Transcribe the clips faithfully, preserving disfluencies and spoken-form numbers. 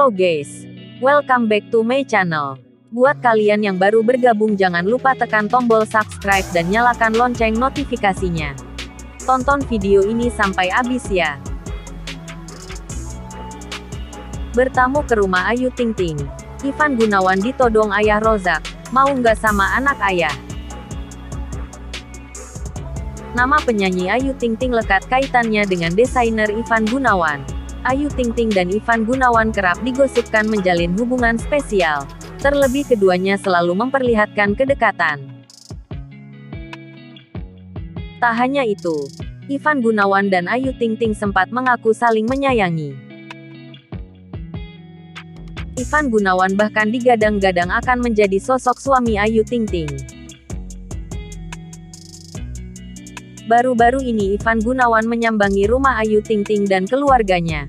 Halo guys, welcome back to my channel. Buat kalian yang baru bergabung jangan lupa tekan tombol subscribe dan nyalakan lonceng notifikasinya. Tonton video ini sampai habis ya. Bertamu ke rumah Ayu Ting Ting, Ivan Gunawan ditodong ayah Rozak, mau nggak sama anak ayah? Nama penyanyi Ayu Ting Ting lekat kaitannya dengan desainer Ivan Gunawan. Ayu Ting Ting dan Ivan Gunawan kerap digosipkan menjalin hubungan spesial. Terlebih keduanya selalu memperlihatkan kedekatan. Tak hanya itu, Ivan Gunawan dan Ayu Ting Ting sempat mengaku saling menyayangi. Ivan Gunawan bahkan digadang-gadang akan menjadi sosok suami Ayu Ting Ting. Baru-baru ini Ivan Gunawan menyambangi rumah Ayu Ting Ting dan keluarganya.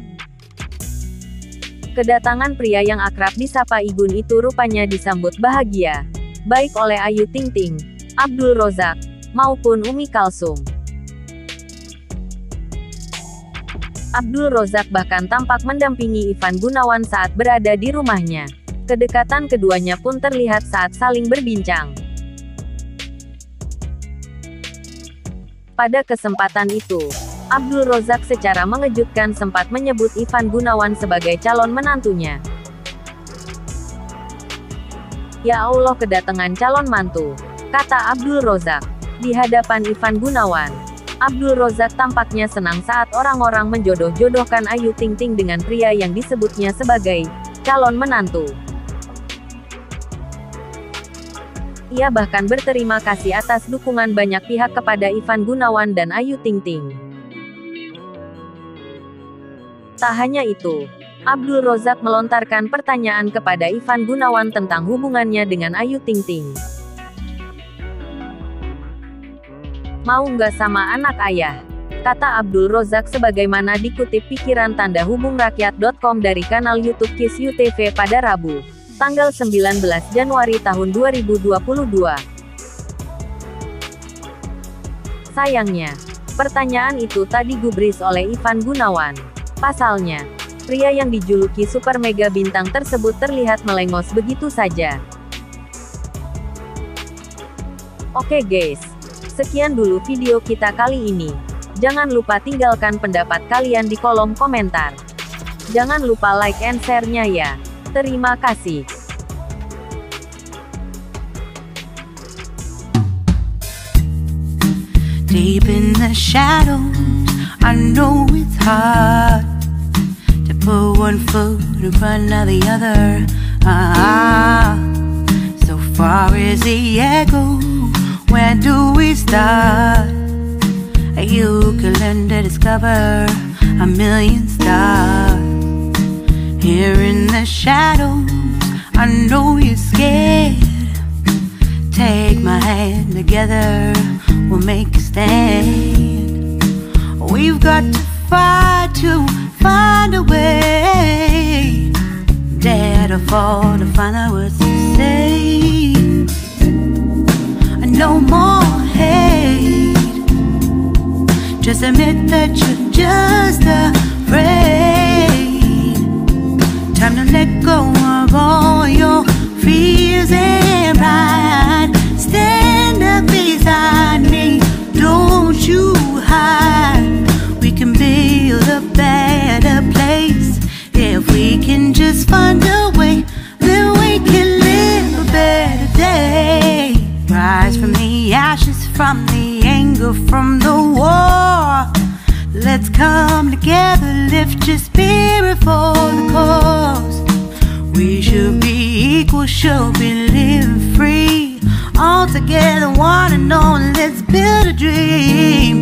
Kedatangan pria yang akrab disapa Igun itu rupanya disambut bahagia, baik oleh Ayu Ting Ting, Abdul Rozak, maupun Umi Kalsum. Abdul Rozak bahkan tampak mendampingi Ivan Gunawan saat berada di rumahnya. Kedekatan keduanya pun terlihat saat saling berbincang. Pada kesempatan itu, Abdul Rozak secara mengejutkan sempat menyebut Ivan Gunawan sebagai calon menantunya. Ya Allah, kedatangan calon mantu, kata Abdul Rozak. Di hadapan Ivan Gunawan, Abdul Rozak tampaknya senang saat orang-orang menjodoh-jodohkan Ayu Ting Ting dengan pria yang disebutnya sebagai calon menantu. Ia bahkan berterima kasih atas dukungan banyak pihak kepada Ivan Gunawan dan Ayu Ting Ting. Tak hanya itu, Abdul Rozak melontarkan pertanyaan kepada Ivan Gunawan tentang hubungannya dengan Ayu Ting Ting. Mau nggak sama anak ayah? Kata Abdul Rozak sebagaimana dikutip pikiran tanda hubung rakyat titik com dari kanal YouTube Kiss You T V pada Rabu, tanggal sembilan belas Januari tahun dua ribu dua puluh dua. Sayangnya, pertanyaan itu tak digubris oleh Ivan Gunawan. Pasalnya, pria yang dijuluki super mega bintang tersebut terlihat melengos begitu saja. Oke guys, sekian dulu video kita kali ini. Jangan lupa tinggalkan pendapat kalian di kolom komentar. Jangan lupa like and share-nya ya. Terima kasih. Deep in the shadows, I know it's hard to put one foot in front of the other. Ah, so far as the echo, where do we start? You can learn to discover a million stars. Here in the shadows, I know you're scared. Take my hand, together we'll make a stand. We've got to fight to find a way. Dare to fall to find out what to say. No more hate. Just admit that you're just afraid. Time to let go of all your fears and pride. Stand up beside me, don't you hide. We can build a better place. If we can just find a way, then we can live a better day. Rise from the ashes, from the anger, from the war. Let's come together, lift your spirit for the cause. We should be equal, should be living free. All together, one and all, let's build a dream.